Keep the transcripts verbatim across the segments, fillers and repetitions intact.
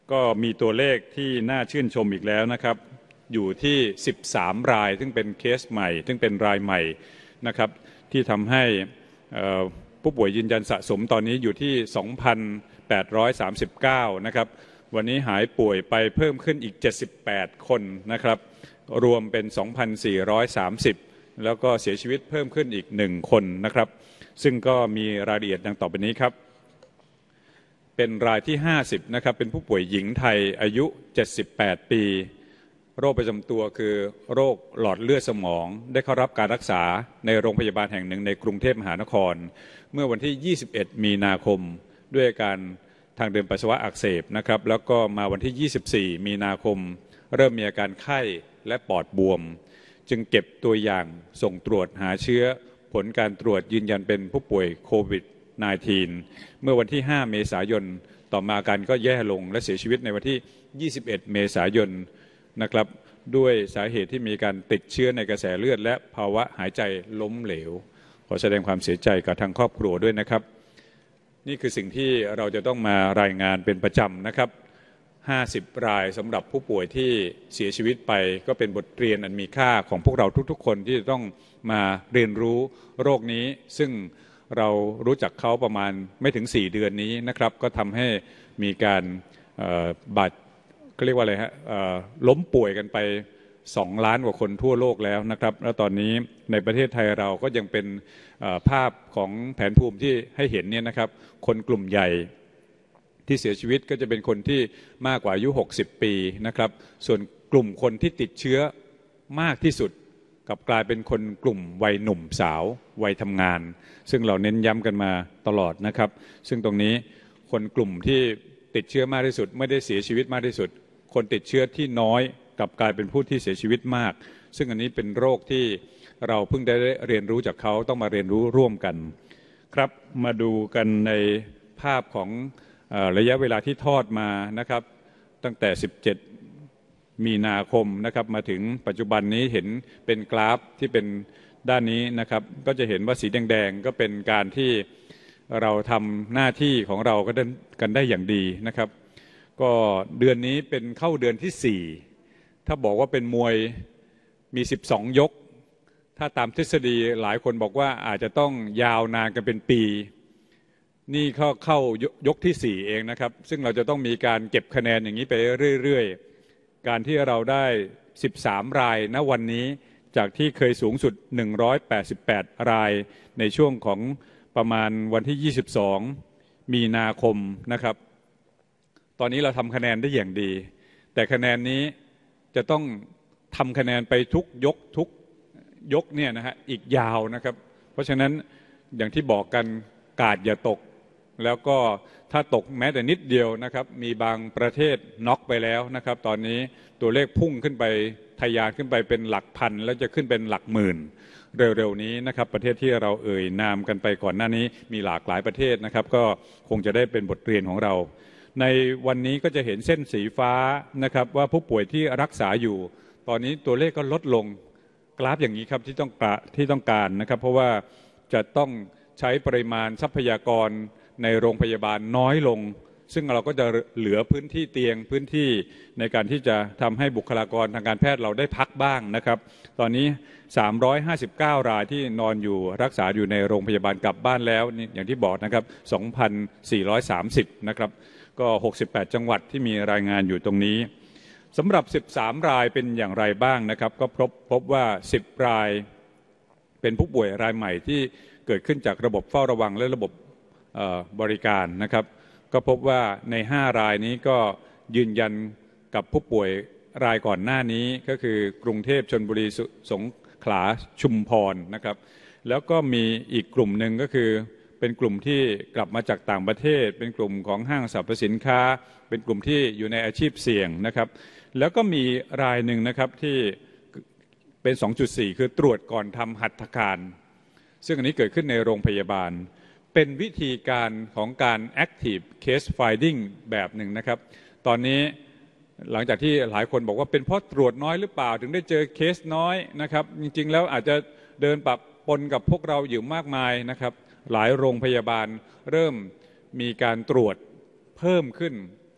ก็มีตัวเลขที่น่าชื่นชมอีกแล้วนะครับอยู่ที่สิบสามรายซึ่งเป็นเคสใหม่ซึ่งเป็นรายใหม่นะครับที่ทำให้ผู้ป่วยยืนยันสะสมตอนนี้อยู่ที่ สองพันแปดร้อยสามสิบเก้า นะครับวันนี้หายป่วยไปเพิ่มขึ้นอีกเจ็ดสิบแปดคนนะครับรวมเป็น สองพันสี่ร้อยสามสิบ แล้วก็เสียชีวิตเพิ่มขึ้นอีกหนึ่งคนนะครับซึ่งก็มีรายละเอียดดังต่อไปนี้ครับเป็นรายที่ห้าสิบนะครับเป็นผู้ป่วยหญิงไทยอายุเจ็ดสิบแปดปีโรคประจำตัวคือโรคหลอดเลือดสมองได้เข้ารับการรักษาในโรงพยาบาลแห่งหนึ่งในกรุงเทพมหานครเมื่อวันที่ยี่สิบเอ็ดมีนาคมด้วยอาการทางเดินปัสสาวะอักเสบนะครับแล้วก็มาวันที่ยี่สิบสี่มีนาคมเริ่มมีอาการไข้และปอดบวมจึงเก็บตัวอย่างส่งตรวจหาเชื้อผลการตรวจยืนยันเป็นผู้ป่วยโควิดสิบเก้า เมื่อวันที่ห้าเมษายนต่อมาอาการก็แย่ลงและเสียชีวิตในวันที่ยี่สิบเอ็ดเมษายนนะครับด้วยสาเหตุที่มีการติดเชื้อในกระแสเลือดและภาวะหายใจล้มเหลวขอแสดงความเสียใจกับทางครอบครัวด้วยนะครับนี่คือสิ่งที่เราจะต้องมารายงานเป็นประจำนะครับห้าสิบรายสำหรับผู้ป่วยที่เสียชีวิตไปก็เป็นบทเรียนอันมีค่าของพวกเราทุกๆคนที่จะต้องมาเรียนรู้โรคนี้ซึ่งเรารู้จักเขาประมาณไม่ถึงสี่เดือนนี้นะครับก็ทำให้มีการบาดก็เรียกว่าอะไรฮะล้มป่วยกันไปสองล้านกว่าคนทั่วโลกแล้วนะครับแล้วตอนนี้ในประเทศไทยเราก็ยังเป็นภาพของแผนภูมิที่ให้เห็นเนี่ยนะครับคนกลุ่มใหญ่ที่เสียชีวิตก็จะเป็นคนที่มากกว่าอายุหกสิบปีนะครับส่วนกลุ่มคนที่ติดเชื้อมากที่สุดกับกลายเป็นคนกลุ่มวัยหนุ่มสาววัยทำงานซึ่งเราเน้นย้ำกันมาตลอดนะครับซึ่งตรงนี้คนกลุ่มที่ติดเชื้อมากที่สุดไม่ได้เสียชีวิตมากที่สุดคนติดเชื้อที่น้อยกับกลายเป็นผู้ที่เสียชีวิตมากซึ่งอันนี้เป็นโรคที่เราเพิ่งได้เรียนรู้จากเขาต้องมาเรียนรู้ร่วมกันครับมาดูกันในภาพของระยะเวลาที่ทอดมานะครับตั้งแต่สิบเจ็ดมีนาคมนะครับมาถึงปัจจุบันนี้เห็นเป็นกราฟที่เป็นด้านนี้นะครับก็จะเห็นว่าสีแดงๆก็เป็นการที่เราทำหน้าที่ของเราก็กันได้อย่างดีนะครับก็เดือนนี้เป็นเข้าเดือนที่สี่ถ้าบอกว่าเป็นมวยมีสิบสองยกถ้าตามทฤษฎีหลายคนบอกว่าอาจจะต้องยาวนานกันเป็นปีนี่เข้าเข้ายกที่สี่เองนะครับซึ่งเราจะต้องมีการเก็บคะแนนอย่างนี้ไปเรื่อยๆการที่เราได้สิบสามรายณวันนี้จากที่เคยสูงสุดหนึ่งร้อยแปดสิบแปดรายในช่วงของประมาณวันที่ยี่สิบสองมีนาคมนะครับตอนนี้เราทำคะแนนได้อย่างดีแต่คะแนนนี้จะต้องทำคะแนนไปทุกยกทุกยกเนี่ยนะฮะอีกยาวนะครับเพราะฉะนั้นอย่างที่บอกกันกาดอย่าตกแล้วก็ถ้าตกแม้แต่นิดเดียวนะครับมีบางประเทศน็อกไปแล้วนะครับตอนนี้ตัวเลขพุ่งขึ้นไปทะยานขึ้นไปเป็นหลักพันแล้วจะขึ้นเป็นหลักหมื่นเร็วๆนี้นะครับประเทศที่เราเอ่ยนามกันไปก่อนหน้านี้มีหลากหลายประเทศนะครับก็คงจะได้เป็นบทเรียนของเราในวันนี้ก็จะเห็นเส้นสีฟ้านะครับว่าผู้ป่วยที่รักษาอยู่ตอนนี้ตัวเลขก็ลดลงกราฟอย่างนี้ครับที่ต้องที่ต้องการนะครับเพราะว่าจะต้องใช้ปริมาณทรัพยากรในโรงพยาบาลน้อยลงซึ่งเราก็จะเหลือพื้นที่เตียงพื้นที่ในการที่จะทำให้บุคลากรทางการแพทย์เราได้พักบ้างนะครับตอนนี้สามร้อยห้าสิบเก้ารายที่นอนอยู่รักษาอยู่ในโรงพยาบาลกลับบ้านแล้วนี่อย่างที่บอกนะครับ สองพันสี่ร้อยสามสิบ นะครับก็หกสิบแปดจังหวัดที่มีรายงานอยู่ตรงนี้สำหรับสิบสามรายเป็นอย่างไรบ้างนะครับก็พบพบว่าสิบรายเป็นผู้ป่วยรายใหม่ที่เกิดขึ้นจากระบบเฝ้าระวังและระบบบริการนะครับก็พบว่าในห้ารายนี้ก็ยืนยันกับผู้ป่วยรายก่อนหน้านี้ก็คือกรุงเทพชลบุรีสงขลาชุมพรนะครับแล้วก็มีอีกกลุ่มหนึ่งก็คือเป็นกลุ่มที่กลับมาจากต่างประเทศเป็นกลุ่มของห้างสรรพสินค้าเป็นกลุ่มที่อยู่ในอาชีพเสี่ยงนะครับแล้วก็มีรายหนึ่งนะครับที่เป็น สองจุดสี่ คือตรวจก่อนทำหัตถการซึ่งอันนี้เกิดขึ้นในโรงพยาบาลเป็นวิธีการของการ active case finding แบบหนึ่งนะครับตอนนี้หลังจากที่หลายคนบอกว่าเป็นเพราะตรวจน้อยหรือเปล่าถึงได้เจอเคสน้อยนะครับจริงๆแล้วอาจจะเดินปะปนกับพวกเราอยู่มากมายนะครับหลายโรงพยาบาลเริ่มมีการตรวจเพิ่มขึ้น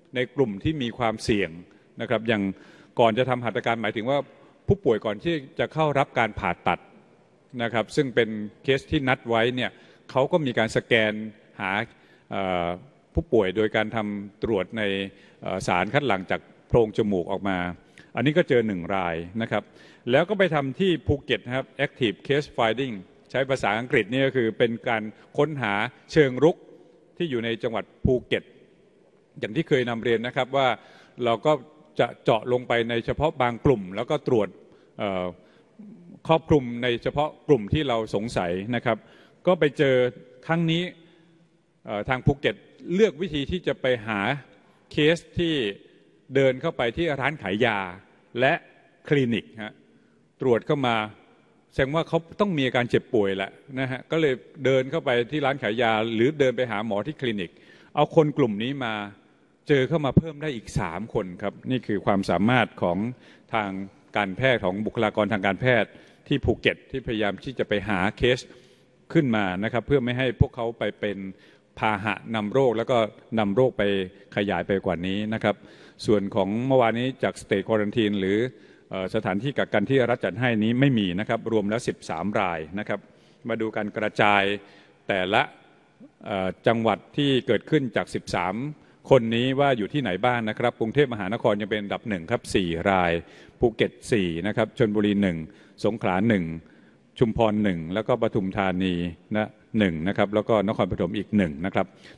ในกลุ่มที่มีความเสี่ยงนะครับอย่างก่อนจะทำหัตถการหมายถึงว่าผู้ป่วยก่อนที่จะเข้ารับการผ่าตัดนะครับซึ่งเป็นเคสที่นัดไว้เนี่ยเขาก็มีการสแกนหาผู้ป่วยโดยการทำตรวจในสารคัดหลั่งจากโพรงจมูกออกมาอันนี้ก็เจอหนึ่งรายนะครับแล้วก็ไปทำที่ภูเก็ตนะครับ active case finding ใช้ภาษาอังกฤษนี่ก็คือเป็นการค้นหาเชิงรุกที่อยู่ในจังหวัดภูเก็ตอย่างที่เคยนำเรียนนะครับว่าเราก็จะเจาะลงไปในเฉพาะบางกลุ่มแล้วก็ตรวจครอบคลุมในเฉพาะกลุ่มที่เราสงสัยนะครับก็ไปเจอครั้งนี้ทางภูเก็ตเลือกวิธีที่จะไปหาเคสที่เดินเข้าไปที่ร้านขายยาและคลินิกฮะตรวจเข้ามาแสดงว่าเขาต้องมีอาการเจ็บป่วยแหละนะฮะก็เลยเดินเข้าไปที่ร้านขายยาหรือเดินไปหาหมอที่คลินิกเอาคนกลุ่มนี้มาเจอเข้ามาเพิ่มได้อีกสามคนครับนี่คือความสามารถของทางการแพทย์ของบุคลากรทางการแพทย์ที่ภูเก็ตที่พยายามที่จะไปหาเคสขึ้นมานะครับเพื่อไม่ให้พวกเขาไปเป็นพาหะนำโรคแล้วก็นำโรคไปขยายไปกว่านี้นะครับส่วนของเมื่อวานนี้จากสเตทควอรันทีนหรือสถานที่กักกันที่รัฐจัดให้นี้ไม่มีนะครับรวมแล้วสิบสามรายนะครับมาดูการกระจายแต่ละจังหวัดที่เกิดขึ้นจากสิบสามคนนี้ว่าอยู่ที่ไหนบ้างนะครับกรุงเทพมหานครยังเป็นอันดับหนึ่งครับสี่รายภูเก็ตสี่นะครับชลบุรีหนึ่งสงขลาหนึ่งชุมพรหนึ่งแล้วก็ปทุมธานีนะหนึ่งนะครับแล้วก็นครปฐมอีกหนึ่งนะครับ